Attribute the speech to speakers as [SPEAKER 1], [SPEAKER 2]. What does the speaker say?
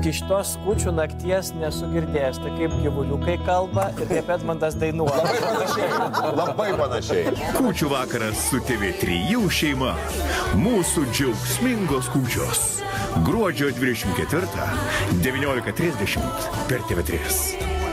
[SPEAKER 1] iki šitos kūčių nakties nesu girdėjęs, tai kaip gyvuliukai kalba ir kaip Edmundas dainuoja.
[SPEAKER 2] Labai panašiai.
[SPEAKER 3] Kūčių vakaras su TV3 šeima. Mūsų džiaugsmingos kūčios. Gruodžio 24, 19:30 per TV3.